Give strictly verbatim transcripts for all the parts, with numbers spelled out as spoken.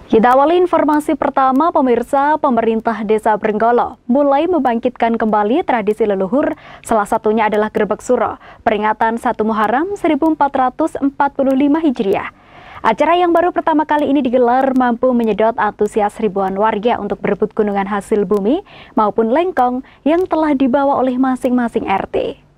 Kita awali informasi pertama, pemirsa. Pemerintah Desa Brenggolo mulai membangkitkan kembali tradisi leluhur, salah satunya adalah Grebek Suro, peringatan satu Muharram seribu empat ratus empat puluh lima Hijriah. Acara yang baru pertama kali ini digelar mampu menyedot antusias ribuan warga untuk berebut gunungan hasil bumi maupun lengkong yang telah dibawa oleh masing-masing R T.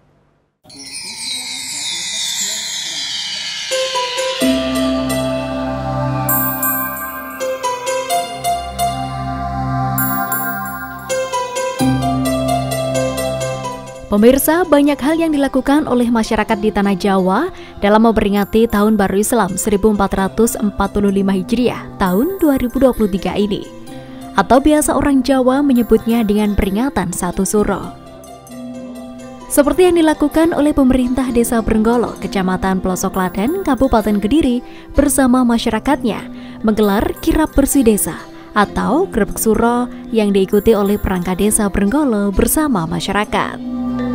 Pemirsa, banyak hal yang dilakukan oleh masyarakat di Tanah Jawa dalam memperingati Tahun Baru Islam seribu empat ratus empat puluh lima Hijriah tahun dua ribu dua puluh tiga ini. Atau biasa orang Jawa menyebutnya dengan peringatan satu Suro. Seperti yang dilakukan oleh pemerintah Desa Brenggolo, Kecamatan Pelosok Klaten, Kabupaten Kediri bersama masyarakatnya menggelar kirap bersih desa atau Grebek Suro yang diikuti oleh perangkat Desa Brenggolo bersama masyarakat.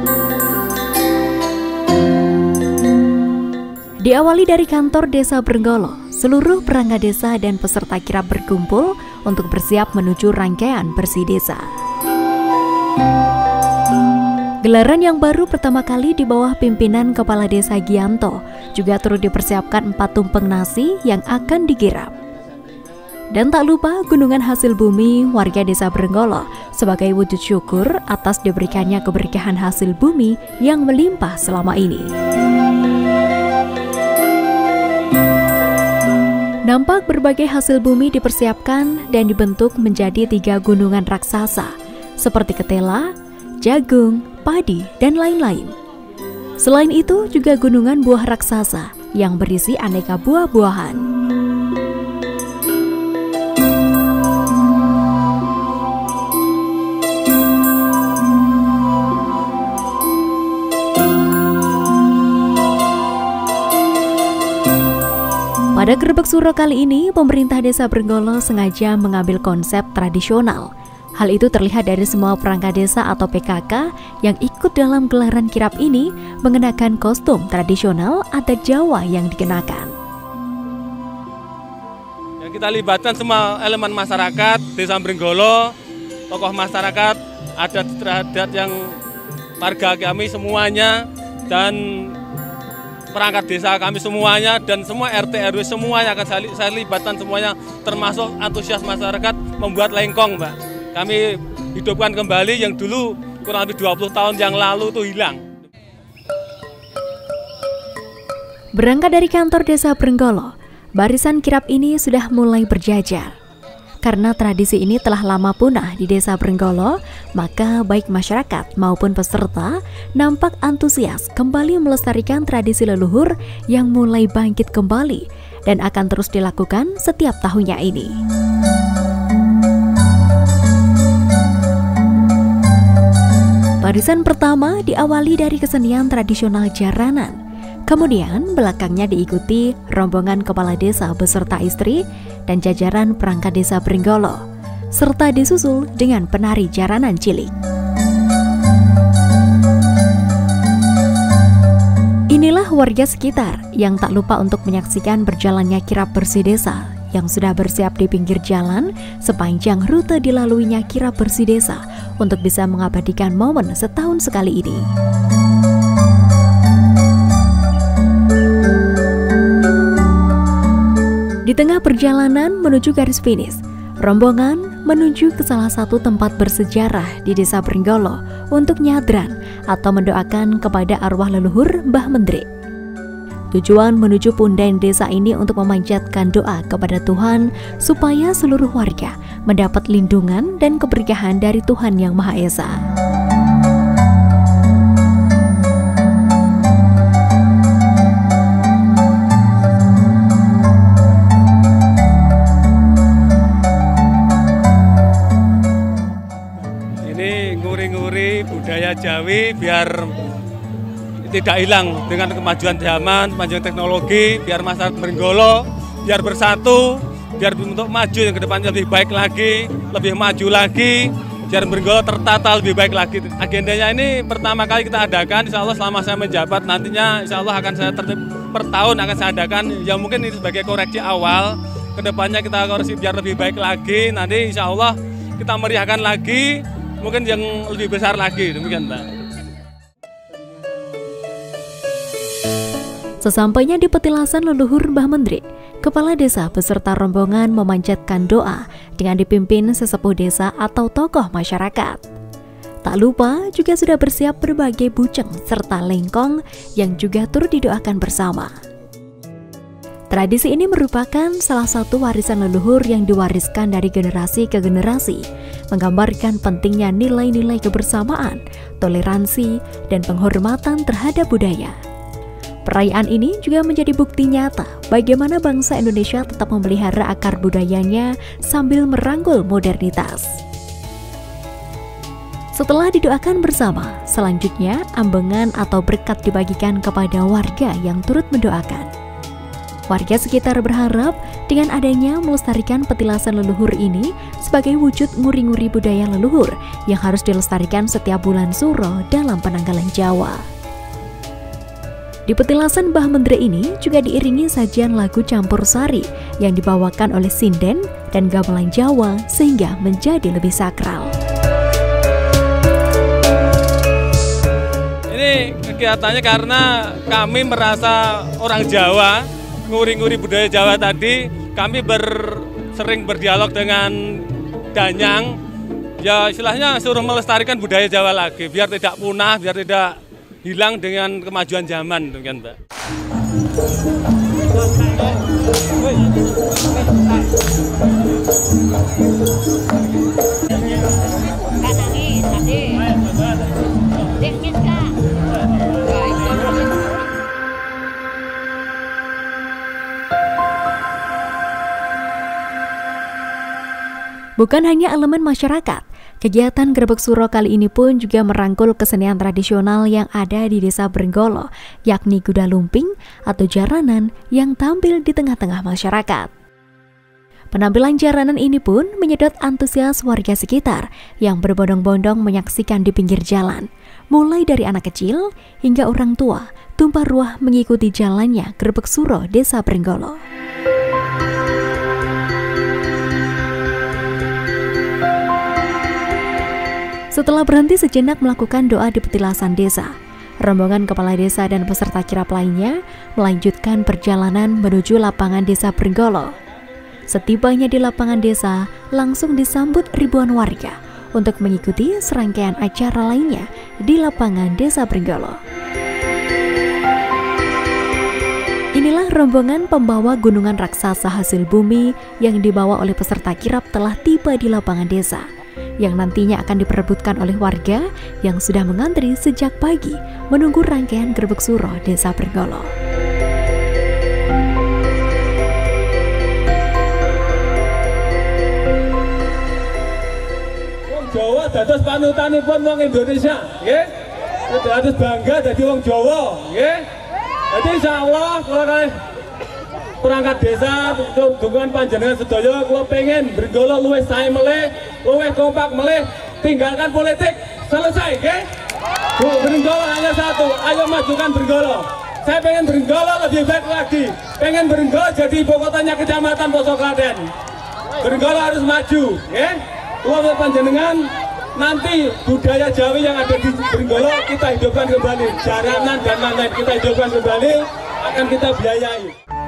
Diawali dari kantor Desa Brenggolo, seluruh perangkat desa dan peserta kirap berkumpul untuk bersiap menuju rangkaian bersih desa. Gelaran yang baru pertama kali di bawah pimpinan Kepala Desa Gianto juga turut dipersiapkan empat tumpeng nasi yang akan dikirap. Dan tak lupa gunungan hasil bumi warga Desa Brenggolo sebagai wujud syukur atas diberikannya keberkahan hasil bumi yang melimpah selama ini. Nampak berbagai hasil bumi dipersiapkan dan dibentuk menjadi tiga gunungan raksasa seperti ketela, jagung, padi, dan lain-lain. Selain itu juga gunungan buah raksasa yang berisi aneka buah-buahan. Pada Grebek Suro kali ini, pemerintah Desa Brenggolo sengaja mengambil konsep tradisional. Hal itu terlihat dari semua perangkat desa atau P K K yang ikut dalam gelaran kirap ini mengenakan kostum tradisional adat Jawa yang dikenakan. Yang kita libatkan semua elemen masyarakat, Desa Brenggolo, tokoh masyarakat, adat-adat yang warga kami semuanya, dan perangkat desa kami semuanya, dan semua R T R W semuanya akan saya, saya libatkan semuanya, termasuk antusias masyarakat membuat lengkong, Mbak. Kami hidupkan kembali yang dulu kurang lebih dua puluh tahun yang lalu itu hilang. Berangkat dari kantor Desa Brenggolo, barisan kirap ini sudah mulai berjajar. Karena tradisi ini telah lama punah di Desa Brenggolo, maka baik masyarakat maupun peserta nampak antusias kembali melestarikan tradisi leluhur yang mulai bangkit kembali dan akan terus dilakukan setiap tahunnya ini. Barisan pertama diawali dari kesenian tradisional jaranan. Kemudian belakangnya diikuti rombongan kepala desa beserta istri dan jajaran perangkat Desa Brenggolo, serta disusul dengan penari jaranan cilik. Inilah warga sekitar yang tak lupa untuk menyaksikan berjalannya kirap bersih desa yang sudah bersiap di pinggir jalan sepanjang rute dilaluinya kirap bersih desa untuk bisa mengabadikan momen setahun sekali ini. Di tengah perjalanan menuju garis finish, rombongan menuju ke salah satu tempat bersejarah di Desa Brenggolo untuk nyadran atau mendoakan kepada arwah leluhur Mbah Mendrik. Tujuan menuju punden desa ini untuk memanjatkan doa kepada Tuhan supaya seluruh warga mendapat lindungan dan keberkahan dari Tuhan Yang Maha Esa. Budaya Jawi biar tidak hilang dengan kemajuan zaman, kemajuan teknologi, biar masyarakat Brenggolo biar bersatu, biar untuk maju yang kedepannya lebih baik lagi, lebih maju lagi, biar Brenggolo tertata lebih baik lagi. Agendanya ini pertama kali kita adakan, insya Allah selama saya menjabat nantinya insya Allah akan saya tertib per tahun akan saya adakan, yang mungkin ini sebagai koreksi awal kedepannya kita harus biar lebih baik lagi. Nanti insya Allah kita meriahkan lagi, mungkin yang lebih besar lagi, demikian Mbak. Sesampainya di petilasan leluhur Mbah Menteri, Kepala Desa beserta rombongan memanjatkan doa dengan dipimpin sesepuh desa atau tokoh masyarakat. Tak lupa juga sudah bersiap berbagai buceng serta lengkong yang juga turut didoakan bersama. Tradisi ini merupakan salah satu warisan leluhur yang diwariskan dari generasi ke generasi, menggambarkan pentingnya nilai-nilai kebersamaan, toleransi, dan penghormatan terhadap budaya. Perayaan ini juga menjadi bukti nyata bagaimana bangsa Indonesia tetap memelihara akar budayanya sambil merangkul modernitas. Setelah didoakan bersama, selanjutnya ambengan atau berkat dibagikan kepada warga yang turut mendoakan. Warga sekitar berharap dengan adanya melestarikan petilasan leluhur ini sebagai wujud nguri-nguri budaya leluhur yang harus dilestarikan setiap bulan Suro dalam penanggalan Jawa. Di petilasan Mbah Menteri ini juga diiringi sajian lagu campur sari yang dibawakan oleh sinden dan gamelan Jawa sehingga menjadi lebih sakral. Ini kegiatannya karena kami merasa orang Jawa, nguri-nguri budaya Jawa tadi, kami ber, sering berdialog dengan Danyang, ya istilahnya suruh melestarikan budaya Jawa lagi, biar tidak punah, biar tidak hilang dengan kemajuan zaman, demikian Mbak. Bukan hanya elemen masyarakat, kegiatan Grebeg Suro kali ini pun juga merangkul kesenian tradisional yang ada di Desa Brenggolo, yakni kuda lumping atau jaranan yang tampil di tengah-tengah masyarakat. Penampilan jaranan ini pun menyedot antusias warga sekitar yang berbondong-bondong menyaksikan di pinggir jalan. Mulai dari anak kecil hingga orang tua, tumpah ruah mengikuti jalannya Grebeg Suro Desa Brenggolo. Setelah berhenti sejenak melakukan doa di petilasan desa, rombongan kepala desa dan peserta kirap lainnya melanjutkan perjalanan menuju lapangan Desa Brenggolo. Setibanya di lapangan desa, langsung disambut ribuan warga untuk mengikuti serangkaian acara lainnya di lapangan Desa Brenggolo. Inilah rombongan pembawa gunungan raksasa hasil bumi yang dibawa oleh peserta kirap telah tiba di lapangan desa, yang nantinya akan diperebutkan oleh warga yang sudah mengantri sejak pagi menunggu rangkaian Grebeg Suro Desa Brenggolo. Wong Jawa dados panutanipun wong Indonesia, nggih. Dados bangga dadi wong Jawa, nggih. Jadi insyaallah kalau perangkat desa dukungan panjenengan sedaya, kula pengen Brenggolo luwih sae melih, luwih kompak melih, tinggalkan politik, selesai, nggih. Bu, Brenggolo hanya satu, ayo majukan Brenggolo. Saya pengen Brenggolo lebih baik lagi, pengen Brenggolo jadi ibu kotanya Kecamatan Posokladen. Brenggolo harus maju, nggih. Kula panjenengan nanti budaya Jawi yang ada di Brenggolo kita hidupkan kembali, jaranan dan lain-lain kita hidupkan kembali, akan kita biayai.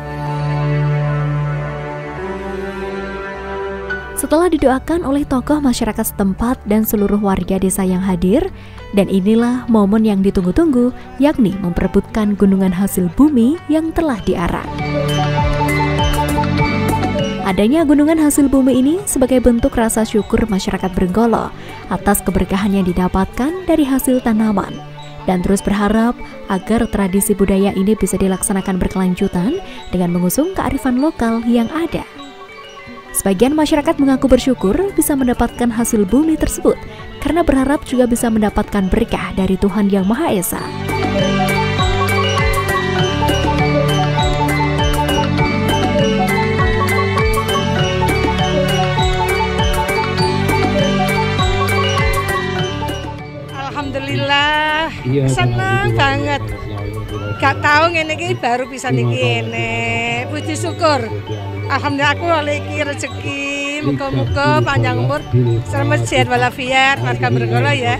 Setelah didoakan oleh tokoh masyarakat setempat dan seluruh warga desa yang hadir, dan inilah momen yang ditunggu-tunggu, yakni memperebutkan gunungan hasil bumi yang telah diarak. Adanya gunungan hasil bumi ini sebagai bentuk rasa syukur masyarakat Brenggolo atas keberkahan yang didapatkan dari hasil tanaman, dan terus berharap agar tradisi budaya ini bisa dilaksanakan berkelanjutan dengan mengusung kearifan lokal yang ada. Sebagian masyarakat mengaku bersyukur bisa mendapatkan hasil bumi tersebut karena berharap juga bisa mendapatkan berkah dari Tuhan Yang Maha Esa. Alhamdulillah, senang banget. Gak tahu ngene iki baru bisa niki ngene. Puji syukur. Alhamdulillah aku oleh iki rezeki, muga-muga panjang umur, selamat sehat walafiat, warga Brenggolo ya.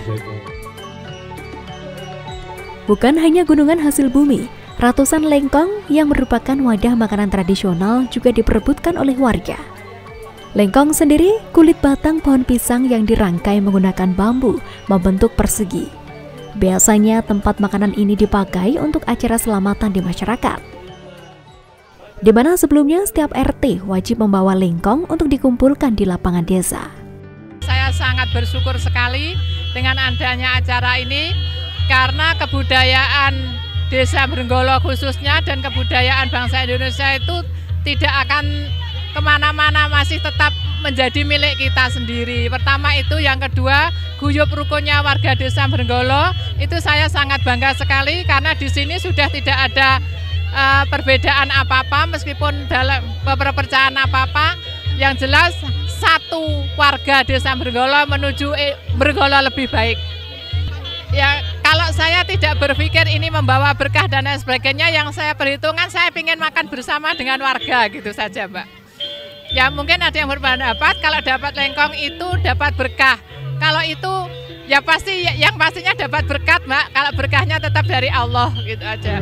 Bukan hanya gunungan hasil bumi, ratusan lengkong yang merupakan wadah makanan tradisional juga diperebutkan oleh warga. Lengkong sendiri kulit batang pohon pisang yang dirangkai menggunakan bambu membentuk persegi. Biasanya tempat makanan ini dipakai untuk acara selamatan di masyarakat, di mana sebelumnya setiap R T wajib membawa lengkong untuk dikumpulkan di lapangan desa. Saya sangat bersyukur sekali dengan adanya acara ini, karena kebudayaan Desa Brenggolo khususnya dan kebudayaan bangsa Indonesia itu tidak akan kemana-mana, masih tetap menjadi milik kita sendiri. Pertama itu, yang kedua guyup rukunnya warga Desa Brenggolo itu saya sangat bangga sekali, karena di sini sudah tidak ada Uh, perbedaan apa-apa, meskipun dalam perpecahan apa-apa, yang jelas satu warga Desa Brenggolo menuju eh, Brenggolo lebih baik. Ya, kalau saya tidak berpikir ini membawa berkah dan lain sebagainya, yang saya perhitungkan saya ingin makan bersama dengan warga, gitu saja, Mbak. Ya mungkin ada yang berpendapat kalau dapat lengkong itu dapat berkah. Kalau itu ya pasti, yang pastinya dapat berkat, Mbak. Kalau berkahnya tetap dari Allah, gitu aja.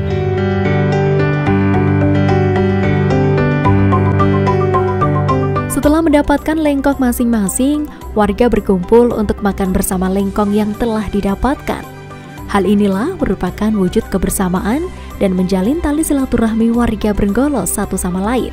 Setelah mendapatkan lengkong masing-masing, warga berkumpul untuk makan bersama lengkong yang telah didapatkan. Hal inilah merupakan wujud kebersamaan dan menjalin tali silaturahmi warga Brenggolo satu sama lain.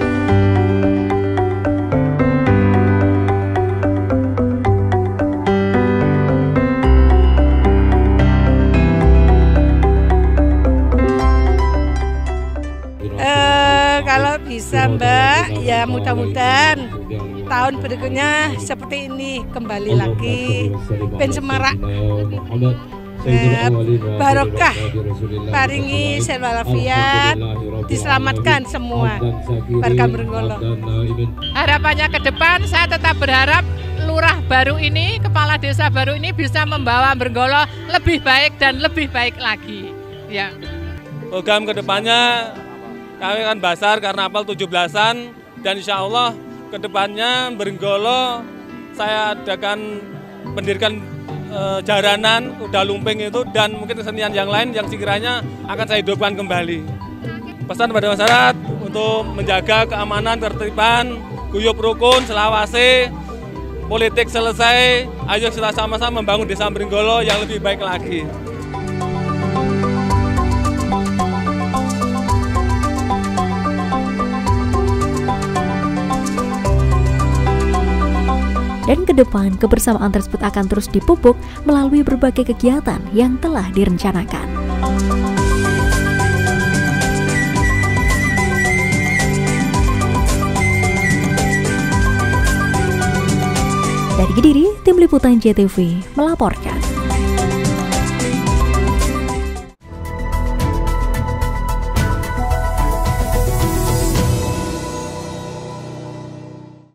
Kalau bisa Mbak, ya mudah-mudahan tahun berikutnya seperti ini kembali lagi, ben semarak, eh, barokah, paringi sehat walafiat, diselamatkan semua warga Brenggolo. Harapannya ke depan, saya tetap berharap lurah baru ini, kepala desa baru ini bisa membawa Brenggolo lebih baik dan lebih baik lagi. Ya. Program kedepannya kami akan basar karnaval tujuh belasan, dan insya Allah kedepannya Brenggolo saya adakan mendirikan e, jaranan, kuda lumping itu, dan mungkin kesenian yang lain yang sekiranya akan saya hidupkan kembali. Pesan pada masyarakat untuk menjaga keamanan, ketertiban, guyup rukun, selawase, politik selesai, ayo kita sama-sama membangun Desa Brenggolo yang lebih baik lagi. Dan ke depan, kebersamaan tersebut akan terus dipupuk melalui berbagai kegiatan yang telah direncanakan. Dari Kediri, Tim Liputan J T V melaporkan.